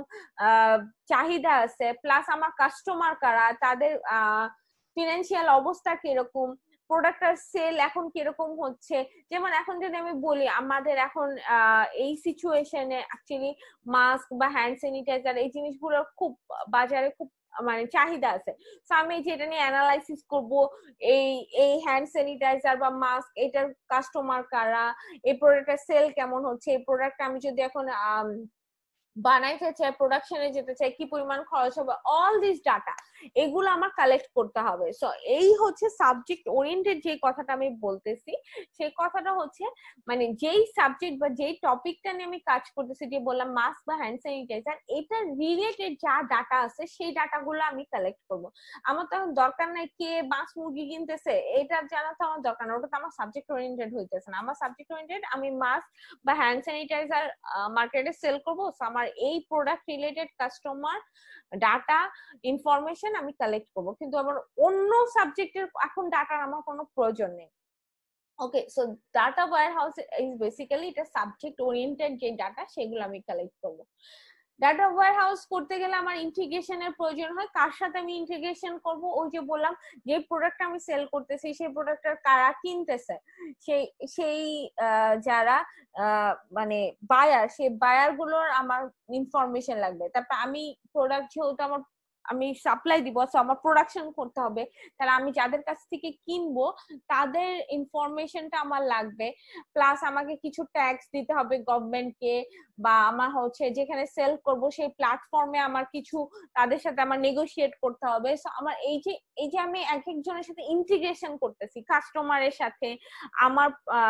চাহিদা আছে, প্লাস আমার কাস্টমার কারা, তাদের ফিনান্সিয়াল অবস্থা কিরকম, প্রোডাক্টের সেল এখন কিরকম হচ্ছে। যেমন এখন যদি আমি বলি, আমাদের এখন এই সিচুয়েশনে অ্যাকচুয়ালি মাস্ক বা হ্যান্ড স্যানিটাইজার এই জিনিসগুলোর খুব বাজারে খুব মানে চাহিদা আছে। তো আমি যেটা নিয়ে অ্যানালাইসিস করব, এই এই হ্যান্ড স্যানিটাইজার বা মাস্ক এটার কাস্টমার কারা, এই প্রোডাক্টের সেল কেমন হচ্ছে, এই প্রোডাক্ট আমি যদি এখন বানাইতে চাই, প্রোডাকশনে যেতে চাই, কি পরিমাণ খরচ হবে, অল দিস ডাটা এগুলো আমার কালেক্ট করতে হবে। সো এই হচ্ছে সাবজেক্ট ওরিয়েন্টেড যে কথাটা আমি বলতেছি, সেই কথাটা হচ্ছে মানে যেই সাবজেক্ট বা যেই টপিকটা নিয়ে আমি কাজ করতেছি, যে বললাম মাস্ক বা হ্যান্ড স্যানিটাইজার, এটা রিলেটেড যা ডাটা আছে সেই ডাটাগুলো আমি কালেক্ট করব। আমার তো দরকার নাই কে মাছ মুরগি কিনতেছে, এটা জানা তো আমার দরকার না, ওটা তো আমার সাবজেক্ট ওরিয়েন্টেড হইতেছে না। আমার সাবজেক্ট ওরিয়েন্টেড, আমি মাস্ক বা হ্যান্ড স্যানিটাইজার মার্কেটে সেল করবো, আমার এই product related customer data information আমি কালেক্ট করব, কিন্তু আমার অন্য সাবজেক্টের এখন ডাটার আমার কোনো প্রয়োজন নেই। Okay, so data warehouse is basically এটা সাবজেক্ট ওরিয়েন্টেড যে ডাটা সেগুলো আমি কালেক্ট করব। ডাটা ওয়্যার হাউস করতে গেলে আমার ইন্টিগ্রেশনের প্রয়োজন হয়। কার সাথে আমি ইন্টিগ্রেশন করব, ওই যে বললাম যে প্রোডাক্ট আমি সেল করতেছি সেই প্রোডাক্টটার কারা কিনতেছে, সেই সেই যারা মানে বায়ার, সেই বায়ার গুলোর আমার ইনফরমেশন লাগবে। তারপর আমি প্রোডাক্ট যেহেতু আমি সাপ্লাই দিব, সো আমার প্রোডাকশন করতে হবে, তাহলে আমি যাদের কাছ থেকে কিনবো তাদের ইনফরমেশনটা আমার লাগবে, প্লাস আমাকে কিছু ট্যাক্স দিতে হবে গভর্নমেন্টকে, বা আমার হচ্ছে যেখানে সেল করব সেই প্ল্যাটফর্মে আমার কিছু তাদের সাথে আমার নেগোশিয়েট করতে হবে। সো আমার এই যে আমি এক একজনের সাথে ইন্টিগ্রেশন করতেছি, কাস্টমারের সাথে, আমার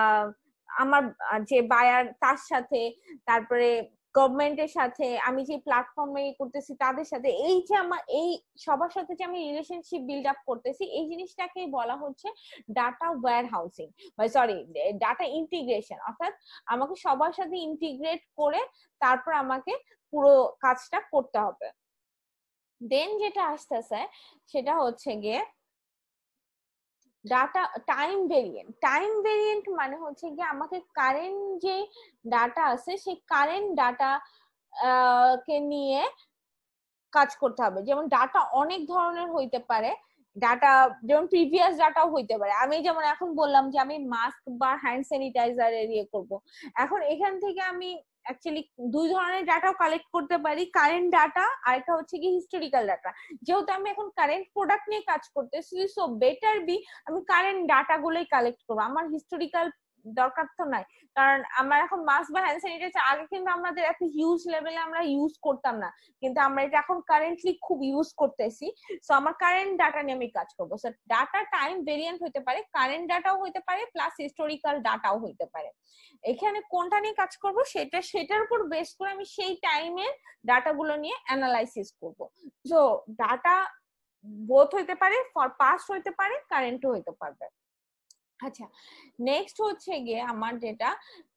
আমার যে বায়ার তার সাথে, তারপরে গভর্নমেন্টের সাথে, আমি যে প্ল্যাটফর্মে করতেছি তাদের সাথে, এই যে আমার এই সবার সাথে যে আমি রিলেশনশিপ বিল্ড আপ করতেছি, এই জিনিসটাকেই বলা হচ্ছে data warehousing, sorry data integration. অর্থাৎ আমাকে সবার সাথে ইন্টিগ্রেট করে তারপর আমাকে পুরো কাজটা করতে হবে। দেন যেটা আসতেছে সেটা হচ্ছে গিয়ে ডাটা টাইম ভেরিয়েন্ট মানে হচ্ছে কি আমাকে কারেন্ট যে ডাটা আছে সেই কারেন্ট ডাটা কে নিয়ে কাজ করতে হবে। যেমন ডাটা অনেক ধরনের হইতে পারে, ডাটা যেমন প্রিভিয়াস ডাটাও হইতে পারে। আমি যেমন এখন বললাম যে আমি মাস্ক বা হ্যান্ড স্যানিটাইজার এর করব, এখন এখান থেকে আমি অ্যাকচুয়ালি দুই ধরনের ডাটাও কালেক্ট করতে পারি, কারেন্ট ডাটা আর একটা হচ্ছে কি হিস্টোরিক্যাল ডাটা। যেহেতু আমি এখন কারেন্ট প্রোডাক্ট নিয়ে কাজ করতেছি, সো বেটার বি আমি কারেন্ট ডাটা গুলোই কালেক্ট করবো, আমার হিস্টোরিক্যাল দরকার তো নাই। কারণ আমার এখন মাস্ক বা হ্যান্ড স্যানিটাইজার আগে কিন্তু আমাদের এত হিউজ লেভেলে আমরা ইউজ করতাম না, কিন্তু আমরা এটা এখন কারেন্টলি খুব ইউজ করতেছি। সো আমার কারেন্ট ডাটা নিয়ে আমি কাজ করবো। সো ডাটা টাইম ভেরিয়েন্ট হতে পারে, কারেন্ট ডাটাও হতে পারে, প্লাস হিস্টোরিক্যাল ডাটাও হতে পারে। এখানে কোনটা নিয়ে কাজ করব সেটার উপর বেস করে আমি সেই টাইমের ডাটাগুলো নিয়ে অ্যানালাইসিস করব। সো ডাটা বোথ হইতে পারে, ফর পাস্ট হইতে পারে, কারেন্টও হইতে পারবে। আচ্ছা, নেক্সট হচ্ছে গিয়ে আমার যেটা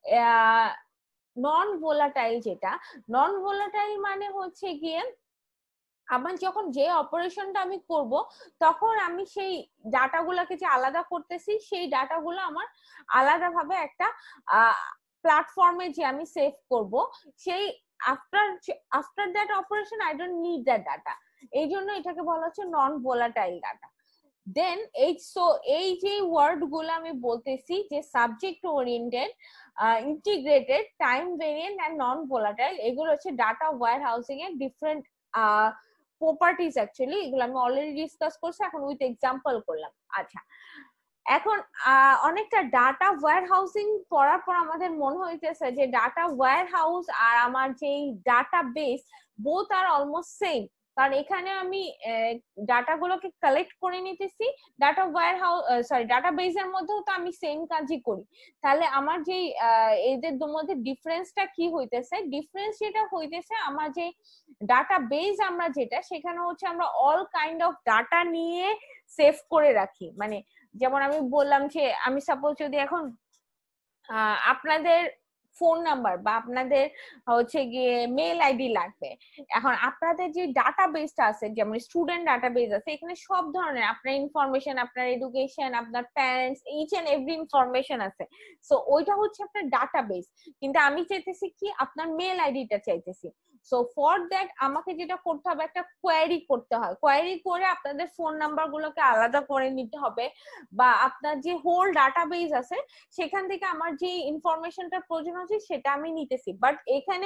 নন ভোলাটাইল। যেটা নন ভোলাটাইল মানে হচ্ছে গিয়ে আমার যখন যে অপারেশনটা আমি করব তখন আমি সেই ডাটাগুলোকে যে আলাদা করতেছি সেই ডাটাগুলো আমার আলাদাভাবে একটা প্ল্যাটফর্মে যে আমি সেভ করব, সেই after that operation I don't need that data, এই জন্য এটাকে বলা হচ্ছে নন ভোলাটাইল ডাটা। দেন এই যে ওয়ার্ড গুলো আমি বলতেছি যে subject oriented, integrated, time variant and non volatile, এগুলো হচ্ছে ডাটা ওয়্যার হাউসিং এর ডিফারেন্ট প্রপার্টিজ। অ্যাকচুয়ালি এগুলো আমি অলরেডি ডিসকাস করছি, এখন উইথ এক্সাম্পল করলাম। আচ্ছা, এখন অনেকটা ডাটা ওয়্যার হাউসিং পড়ার পর আমাদের মনে হইতেছে যে ডাটা ওয়্যার হাউস আর আমার যেই ডাটা বেস বোথ আর অলমোস্ট সেম, কারণ এখানে আমি ডাটাগুলোকে কালেক্ট করে নিতেছি, ডাটা ওয়্যার হাউস ডাটা বেসের মধ্যেও তো আমি সেম কাজই করি। তাহলে আমার যে এদের মধ্যে ডিফারেন্সটা কি হইতেছে, ডিফারেন্স যেটা হইতেছে আমার যে ডাটা বেস আমরা যেটা সেখানে হচ্ছে আমরা অল কাইন্ড অফ ডাটা নিয়ে সেভ করে রাখি। মানে যেমন আমি বললাম যে আমি সাপোজ যদি এখন আপনাদের ফোন নাম্বার বা আপনাদের হচ্ছে গিয়ে মেল আইডি লাগবে, এখন আপনাদের যে ডাটাবেসটা আছে যেমন স্টুডেন্ট ডাটাবেস আছে, এখানে সব ধরনের আপনার ইনফরমেশন, আপনার এডুকেশন, আপনার parents, each and every information আছে। সো ওইটা হচ্ছে আপনার ডাটাবেস, কিন্তু আমি চাইতেছি কি আপনার মেল আইডিটা চাইতেছি। সো ফর দ্যাট আমাকে যেটা করতে হবে, একটা কোয়েরি করতে হয়, কোয়েরি করে আপনাদের ফোন নাম্বার গুলোকে আলাদা করে নিতে হবে, বা আপনার যে হোল ডাটাবেস আছে সেখান থেকে আমার যে ইনফরমেশনটা প্রয়োজন হচ্ছে সেটা আমি নিতেছি। বাট এখানে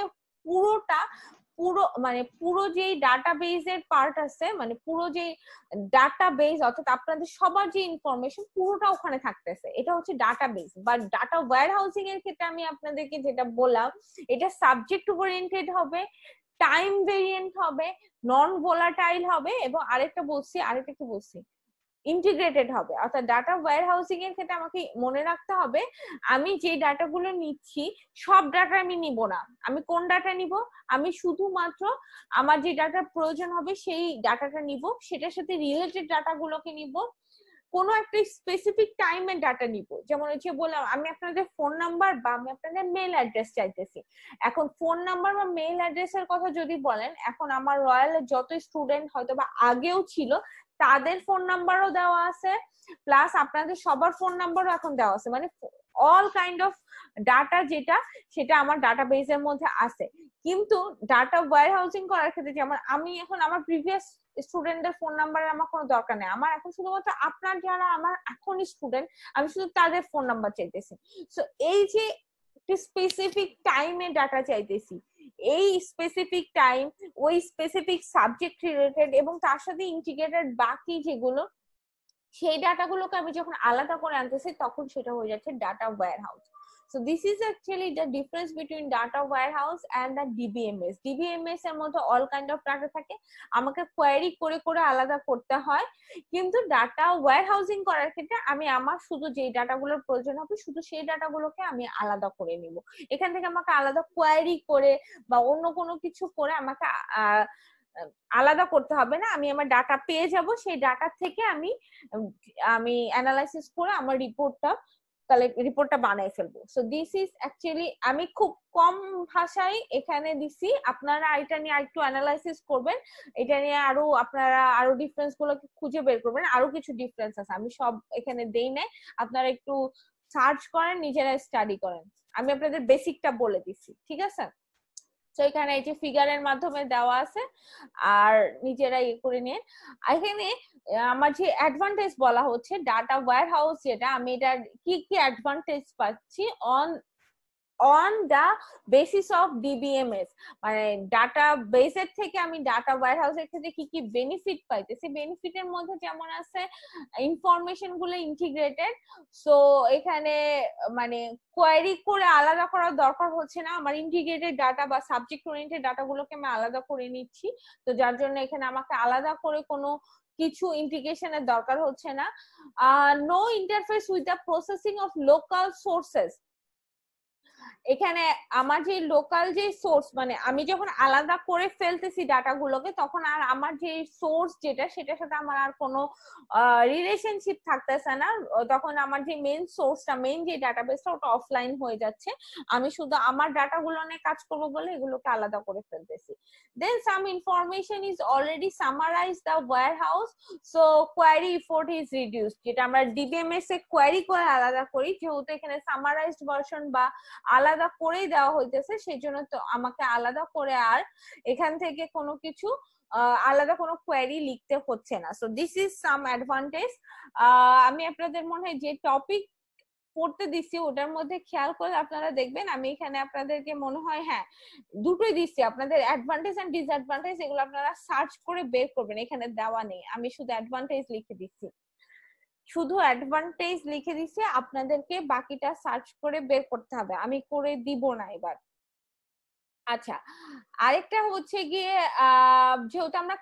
পুরো যে ডাটাবেস এর পার্ট আছে, মানে পুরো যে ডাটাবেস অর্থাৎ আপনাদের সবার যে ইনফরমেশন পুরোটা ওখানে থাকতেছে, এটা হচ্ছে database. But data warehousing এর ক্ষেত্রে আমি আপনাদেরকে যেটা বললাম, এটা সাবজেক্ট ওরিয়েন্টেড হবে, টাইম ভেরিয়েন্ট হবে, নন ভোলাটাইল হবে, এবং আরেকটা কি বলছি, ইন্টিগ্রেটেড হবে। অর্থাৎ ডাটা ওয়্যার হাউসিং এর ক্ষেত্রে আমাকে মনে রাখতে হবে আমি যে ডাটাগুলো নিচ্ছি সব ডাটা আমি নিব না। আমি কোন ডাটা নিব, আমি শুধুমাত্র আমার যে ডাটার প্রয়োজন হবে সেই ডাটাটা নিব, সেটার সাথে রিলেটেড ডাটাগুলোকে নিব, কোনো একটা স্পেসিফিক টাইমের ডাটা নিব। যেমন হচ্ছে বললাম আমি আপনাদের ফোন নাম্বার বা আমি আপনাদের মেল অ্যাড্রেস চাইতেছি। এখন ফোন নাম্বার বা মেল অ্যাড্রেসের কথা যদি বলেন, এখন আমার রয়্যালের যত স্টুডেন্ট হয়তো বা আগেও ছিল তাদের ফোন নাম্বারও দেওয়া আছে, প্লাস আপনাদের সবার ফোন নাম্বারও এখন দেওয়া আছে, মানে অল কাইন্ড অফ ডাটা যেটা সেটা আমার ডাটাবেসের মধ্যে আছে। কিন্তু ডাটা ওয়্যার হাউসিং করার ক্ষেত্রে যেমন আমি এখন আমার প্রিভিয়াস স্টুডেন্টদের ফোন নাম্বারের আমার কোনো দরকার নেই, আমার এখন শুধুমাত্র আপনার যারা আমার এখন স্টুডেন্ট আমি শুধু তাদের ফোন নাম্বার চাইতেছি। সো এই যে স্পেসিফিক টাইমে ডাটা চাইতেছি, এই স্পেসিফিক টাইম, ওই স্পেসিফিক সাবজেক্ট রিলেটেড এবং তার সাথে ইন্টিগ্রেটেড বাকি যেগুলো, সেই ডাটাগুলোকে আমি যখন আলাদা করে আনতেছি তখন সেটা হয়ে যাচ্ছে data warehouse. So this is actually the difference between data warehouse and the DBMS. DBMS এর মধ্যে all kind of data থাকে, আমাকে কোয়েরি করে করে আলাদা করতে হয়, কিন্তু ডাটা ওয়্যারহাউসিং করার ক্ষেত্রে আমি আমার শুধু যেই ডাটাগুলোর প্রয়োজন হবে শুধু সেই ডাটাগুলোকে আমি আলাদা করে নিব। এখান থেকে আমাকে আলাদা কোয়েরি করে বা অন্য কোনো কিছু করে আমাকে আলাদা করতে হবে না। আমি আমার ডাটা পেয়ে যাব, সেই ডাটা থেকে আমি অ্যানালাইসিস করে আমার রিপোর্টটা রিপোর্টটা বানাই ফেলবো। সো দিস ইজ অ্যাকচুয়ালি আমি খুব কম ভাষায় এখানে দিছি, আপনারা এটা নিয়ে একটু অ্যানালাইসিস করবেন, এটা নিয়ে আরো আপনারা আরো ডিফারেন্স গুলোকে খুঁজে বের করবেন। আরো কিছু ডিফারেন্স আছে, আমি সব এখানে দেই নাই, আপনারা একটু সার্চ করেন, নিজেরা স্টাডি করেন। আমি আপনাদের বেসিকটা বলে দিচ্ছি, ঠিক আছে? তো এখানে এই যে ফিগারের মাধ্যমে দেওয়া আছে, আর নিজেরা ইয়ে করে নিয়ে এখানে আমার যে অ্যাডভান্টেজ বলা হচ্ছে ডাটা ওয়্যার হাউস, যেটা আমি এটার কি কি অ্যাডভান্টেজ পাচ্ছি on the basis of DBMS, মানে ডাটা বেসের থেকে আমি ডাটা ওয়্যার হাউসের ক্ষেত্রে কি কি বেনিফিট পাইতেছি। বেনিফিটের মধ্যে যেমন আছে ইনফরমেশন গুলো ইন্টিগ্রেটেড, সো এখানে মানে কোয়ারি করে আলাদা করার দরকার হচ্ছে না, আমার ইন্টিগ্রেটেড ডাটা বা সাবজেক্ট ওরিয়েন্টেড ডাটা গুলোকে আমি আলাদা করে নিচ্ছি, তো যার জন্য এখানে আমাকে আলাদা করে কোনো কিছু ইন্টিগ্রেশনের দরকার হচ্ছে না। No interface with the processing of local sources, এখানে আমার যে লোকাল যে সোর্স, মানে আমি যখন আলাদা করে ফেলতেছি ডাটাগুলোকে, তখন আর আমার যে সোর্স যেটা সেটার সাথে আমার আর কোনো রিলেশনশিপ থাকতেছে না, তখন আমার যে মেইন সোর্সটা, মেইন যে ডাটাবেসটা ওটা অফলাইন হয়ে যাচ্ছে, আমি শুধু আমার ডাটাগুলো নিয়ে কাজ করবো বলে এগুলোকে আলাদা করে ফেলতেছি। Then some information is already summarize the warehouse, so query effort is reduced, যেটা আমরা ডিবিএমএস এ কোয়ারি করে আলাদা করি, যেহেতু এখানে সামারাইজড ভার্সন বা আলাদা করেই দেওয়া হইতেছে, সেই জন্য তো আমাকে আলাদা করে আর এখান থেকে কোনো কিছু আলাদা কোনো কোয়েরি লিখতে হচ্ছে না। So this is some advantage. আমি আপনাদের মনে হয় যে টপিক পড়তে দিচ্ছি ওটার মধ্যে খেয়াল করে আপনারা দেখবেন, আমি এখানে আপনাদেরকে মনে হয় হ্যাঁ দুটোই দিচ্ছি, আপনাদের অ্যাডভান্টেজ এন্ড ডিসঅ্যাডভান্টেজ এগুলো আপনারা সার্চ করে বের করবেন, এখানে দেওয়া নেই, আমি শুধু অ্যাডভান্টেজ লিখে দিচ্ছি, শুধু অ্যাডভান্টেজ লিখে দিচ্ছে, আপনাদেরকে বাকিটা সার্চ করে বের করতে হবে, আমি করে দিব না এবার। আচ্ছা, আরেকটা হচ্ছে গিয়ে যেহেতু আমরা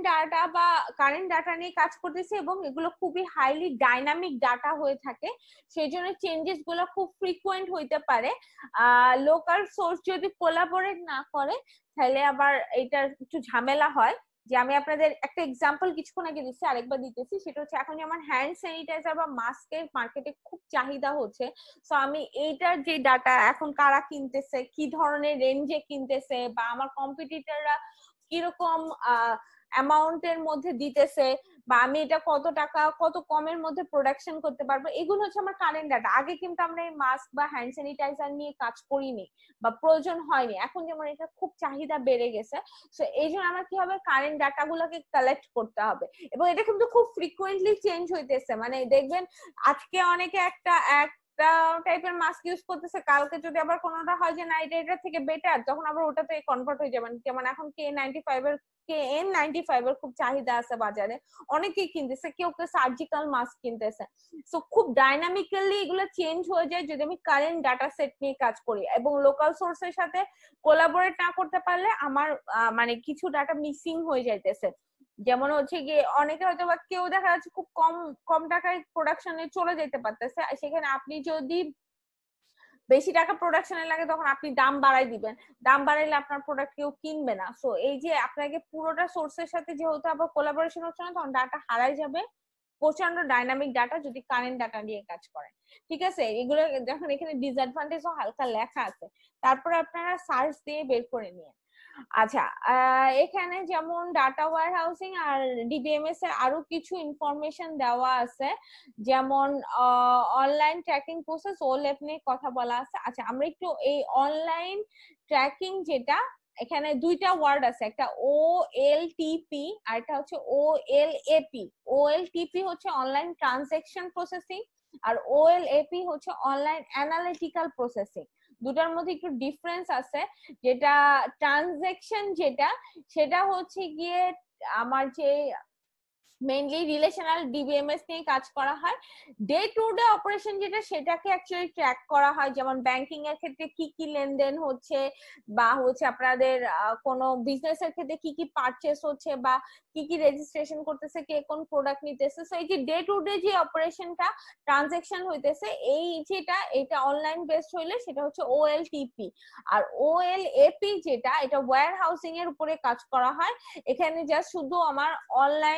কারেন্ট ডাটা নিয়ে কাজ করতেছি এবং এগুলো খুবই হাইলি ডাইনামিক ডাটা হয়ে থাকে, সেই জন্য চেঞ্জেস গুলো খুব ফ্রিকুয়েন্ট হইতে পারে। লোকাল সোর্স যদি কোলাবোরেট না করে তাহলে আবার এটা একটু ঝামেলা হয়। যে আমি আপনাদের একটা এক্সাম্পল কিছুক্ষণ আগে দিচ্ছি, আরেকবার দিতেছি, সেটা হচ্ছে এখন যেমন হ্যান্ড স্যানিটাইজার বা মাস্কের মার্কেটে খুব চাহিদা হচ্ছে, সো আমি এইটার যে ডাটা এখন কারা কিনতেছে, কি ধরনের রেঞ্জে কিনতেছে, বা আমার কম্পিটিটররা কিরকম অ্যামাউন্টের মধ্যে দিতেছে, বা আমি এটা কত টাকা কত কমের মধ্যে প্রোডাকশন করতে পারবো, এগুলো হচ্ছে আমার কারেন্ট ডাটা। আগে কিন্তু আমরা এই মাস্ক বা হ্যান্ড স্যানিটাইজার নিয়ে কাজ করিনি বা প্রয়োজন হয়নি, এখন যেমন এটা খুব চাহিদা বেড়ে গেছে, সো এই জন্য আমার কি হবে, কারেন্ট ডাটা গুলোকে কালেক্ট করতে হবে, এবং এটা কিন্তু খুব ফ্রিকুয়েন্টলি চেঞ্জ হইতেছে, মানে দেখবেন আজকে অনেকে একটা টাইপের মাস্ক ইউজ করতেছে, কালকে যদি আবার কোনোটা হয় যে না এটা থেকে বেটার, তখন আবার ওটাতে কনভার্ট হয়ে যাবেন। যেমন এখন KN95 এর খুব চাহিদা আছে বাজারে, অনেকেই কিনতেছে, কেউ কেউ সার্জিক্যাল মাস্ক কিনতেছে, সো খুব ডাইনামিক্যালি এগুলো চেঞ্জ হয়ে যায় যদি আমি কারেন্ট ডাটা সেট নিয়ে কাজ করি, এবং লোকাল সোর্সের সাথে কোলাবোরেট না করতে পারলে আমার মানে কিছু ডাটা মিসিং হয়ে যাইতেছে। যেমন হচ্ছে গিয়ে অনেকে হয়তো বা কেউ দেখা যাচ্ছে খুব কম কম টাকায় প্রোডাকশনে চলে যেতে পারতেছে, সেখানে আপনি যদি বেশি টাকা প্রোডাকশনে লাগে তখন আপনি দাম বাড়াই দিবেন, দাম বাড়াইলে আপনার প্রোডাক্ট কেউ কিনবে না। সো এই যে আপনাকে পুরোটা সোর্সের সাথে যেহেতু আবার কোলাবোরেশন হচ্ছে না, তখন ডাটা হারাই যাবে, প্রচন্ড ডাইনামিক ডাটা যদি কারেন্ট ডাটা নিয়ে কাজ করেন, ঠিক আছে? এগুলো যখন এখানে ডিসঅ্যাডভান্টেজও হালকা লেখা আছে, তারপরে আপনারা সার্চ দিয়ে বের করে নিয়ে। আচ্ছা, এখানে যেমন ডাটা ওয়্যার হাউসিং আর ডিবিএমএস এর আরো কিছু ইনফরমেশন দেওয়া আছে, যেমন অনলাইন ট্র্যাকিং প্রসেস OLAP নিয়ে কথা বলা আছে। আচ্ছা, আমরা একটু এই অনলাইন ট্র্যাকিং, যেটা এখানে দুইটা ওয়ার্ড আছে, একটা OLTP আর একটা হচ্ছে OLAP। OLTP হচ্ছে অনলাইন ট্রানজাকশন প্রসেসিং আর OLAP হচ্ছে অনলাইন অ্যানালিটিক্যাল প্রসেসিং। দুটার মধ্যে একটু ডিফারেন্স আছে, যেটা ট্রানজাকশন যেটা সেটা হচ্ছে গিয়ে আমার যে মেইনলি রিলেশনাল ডিবিএমএস নিয়ে কাজ করা হয়, ডে টু ডে অপারেশন যেটা সেটাকে অ্যাকচুয়ালি ট্র্যাক করা হয়, যেমন ব্যাংকিং এর ক্ষেত্রে কি কি লেনদেন হচ্ছে, বা হচ্ছে আপনাদের কোনো বিজনেস এর ক্ষেত্রে কি কি পারচেস হচ্ছে, বা কি কি রেজিস্ট্রেশন করতেছে, কে কোন প্রোডাক্ট নিতেছে, সো এই যে ডে টু ডে যে অপারেশনটা ট্রানজাকশন হইতেছে, এই যেটা এটা অনলাইন বেসড হইলে সেটা হচ্ছে OLTP। আর OLAP যেটা, এটা ওয়্যার হাউসিং এর উপরে কাজ করা হয়, এখানে জাস্ট শুধু আমার অনলাইনে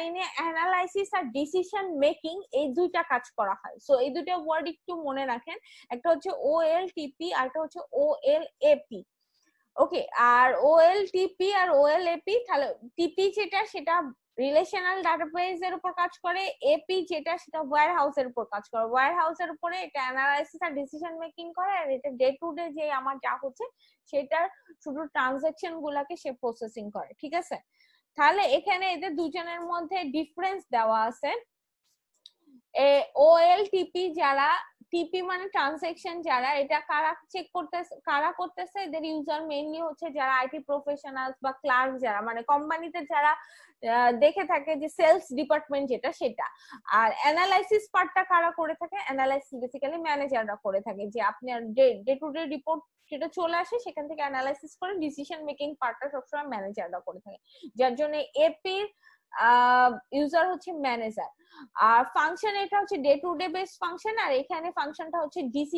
অ্যানালাইসিস আর ডিসিশন মেকিং এই দুইটা কাজ করা হয়। সো এই দুইটা ওয়ার্ড একটু মনে রাখেন, একটা হচ্ছে ওএলটিপি আর একটা হচ্ছে ওএলএপি। ওকে, আর ওএলটিপি আর ওএলএপি, তাহলে টিপি যেটা সেটা রিলেশনাল ডাটাবেস এর উপর কাজ করে, এপি যেটা সেটা ওয়্যার হাউসের উপর কাজ করে। ওয়্যার হাউসের উপরে এটা অ্যানালাইসিস আর ডিসিশন মেকিং করে, আর এটা ডে টু ডে যে আমার যা হচ্ছে সেটার শুধু ট্রানজাকশন গুলাকে সে প্রসেসিং করে। ঠিক আছে, তাহলে এখানে এদের দুজনের মধ্যে ডিফারেন্স দেওয়া আছে। ওএলটিপি যারা, টিপি মানে ট্রানজাকশন, যারা এটা কারা চেক করতেছে, কারা করতেছে, এদের ইউজার মেইনলি হচ্ছে যারা আইটি প্রফেশনালস বা ক্লার্ক, যারা মানে কোম্পানিতে যারা দেখে থাকে যে সেলস ডিপার্টমেন্ট যেটা সেটা। আর অ্যানালাইসিস পার্টটা কারা করে থাকে, অ্যানালাইসিস বেসিক্যালি ম্যানেজাররা করে থাকে, যে আপনার ডে টু ডে রিপোর্ট সেটা চলে আসে সেখান থেকে অ্যানালাইসিস করে ডিসিশন মেকিং পার্টটা সবসময় ম্যানেজাররা করে থাকে, যার জন্য এপির ইউজার হচ্ছে ম্যানেজার। আর ফাংশন এটা হচ্ছে day to day base function, আর এখানে ফাংশনটা হচ্ছে ডিসি,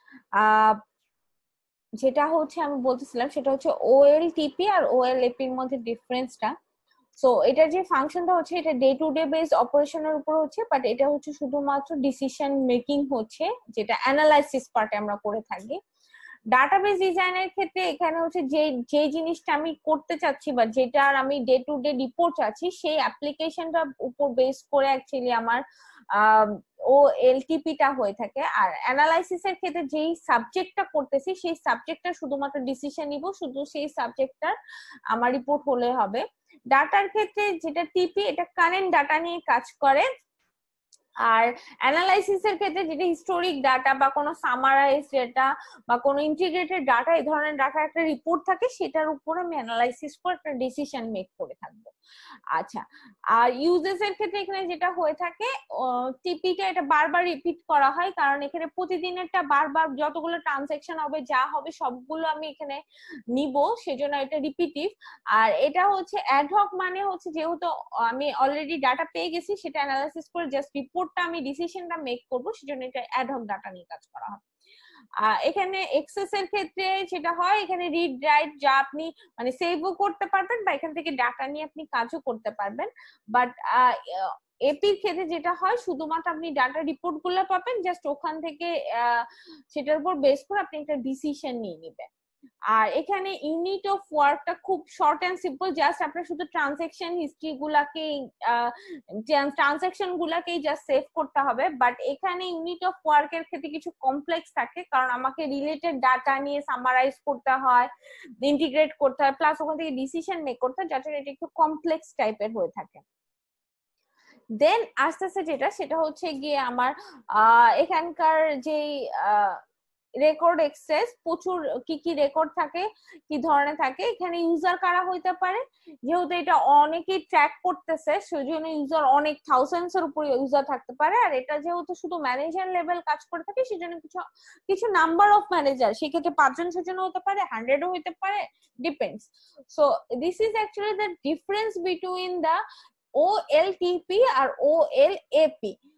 যেটা হচ্ছে আমি বলতেছিলাম সেটা হচ্ছে ওএলটিপি আর ওএলএপি এর মধ্যে ডিফারেন্সটা। সো এটা যে ফাংশনটা হচ্ছে এটা ডে টু ডে বেস অপারেশনের উপর হচ্ছে, বাট এটা হচ্ছে শুধুমাত্র ডিসিশন মেকিং হচ্ছে, যেটা অ্যানালাইসিস পার্টে আমরা করে থাকি। ডাটাবেস ডিজাইনের ক্ষেত্রে এখানে হচ্ছে যে জিনিসটা আমি করতে চাচ্ছি বা যেটার আমি ডে টু ডে রিপোর্ট চাচ্ছি সেই অ্যাপ্লিকেশনটার উপর বেস করে অ্যাকচুয়ালি আমার ও এলটিপিটা হয়ে থাকে। আর অ্যানালাইসিস এর ক্ষেত্রে যেই সাবজেক্টটা করতেছি সেই সাবজেক্টটা শুধুমাত্র ডিসিশন নিব, শুধু সেই সাবজেক্টটার আমার রিপোর্ট হলে হবে। ডাটার ক্ষেত্রে যেটা টিপি, এটা কারেন্ট ডাটা নিয়ে কাজ করে। আর অ্যানালাইসিস এর ক্ষেত্রে যেটা হিস্টোরিক ডাটা বা কোনো সামারাইজ ডাটা বা কোনো ইন্টিগ্রেটেড ডাটা, এই ধরনের ডাটা একটা রিপোর্ট থাকে, সেটার উপর আমি অ্যানালাইসিস করে একটা ডিসিশন মেক করে থাকবো। আচ্ছা, আর ইউজেস এর ক্ষেত্রে এখানে যেটা হয়ে থাকে, টিপিটা এটা বারবার রিপিট করা হয়, কারণ এখানে প্রতিদিনেরটা বারবার যতগুলো ট্রানজাকশন হবে যা হবে সবগুলো আমি এখানে নিব, সেজন্য এটা রিপিটিভ। আর এটা হচ্ছে অ্যাডহক, মানে হচ্ছে যেহেতু আমি অলরেডি ডাটা পেয়ে গেছি সেটা অ্যানালাইসিস করে জাস্ট রিপোর্টটা আমি ডিসিশনটা মেক করব, সেজন্য এটা অ্যাডহক ডাটা নিয়ে কাজ করা হয়। এখানে এক্সেস এর ক্ষেত্রে যেটা হয়, এখানে রিড রাইট যা আপনি মানে সেভও করতে পারবেন বা এখান থেকে ডাটা নিয়ে আপনি কাজও করতে পারবেন। বাট এপির ক্ষেত্রে যেটা হয়, শুধুমাত্র আপনি ডাটা রিপোর্ট গুলো পাবেন, জাস্ট ওখান থেকে সেটার উপর বেস করে আপনি একটা ডিসিশন নিয়ে নেবেন। আর এখানে ইউনিট অফ ওয়ার্কটা খুব শর্ট এন্ড সিম্পল, জাস্ট আপনার শুধু ট্রানজাকশন হিস্ট্রি গুলাকে জাস্ট সেভ করতে হবে। বাট এখানে ইউনিট অফ ওয়ার্ক এর ক্ষেত্রে কিছু কমপ্লেক্স থাকে, কারণ আমাকে রিলেটেড ডাটা নিয়ে সামারাইজ করতে হয়, ইন্টিগ্রেট করতে হয়, প্লাস ওখান থেকে ডিসিশন মেক করতে হয়, যার জন্য এটা একটু কমপ্লেক্স টাইপের হয়ে থাকে। দেন আস্তে আস্তে যেটা সেটা হচ্ছে গিয়ে আমার এখানকার যে রেকর্ড এক্সেস, প্রচুর কি কি রেকর্ড থাকে, কি ধরনের থাকে, এখানে ইউজার কারা হইতে পারে, যেহেতু এটা অনেকেই ট্র্যাক করতেছে সেজন্য ইউজার অনেক থাউজেন্ডস এর উপরে ইউজার থাকতে পারে। আর এটা যেহেতু শুধু ম্যানেজার লেভেল কাজ করে থাকে সেজন্য কিছু নাম্বার অফ ম্যানেজার, সেক্ষেত্রে 5 জন 6 জন হতে পারে, 100ও হতে পারে, depends. So this is actually the difference between the OLTP আর OLAP।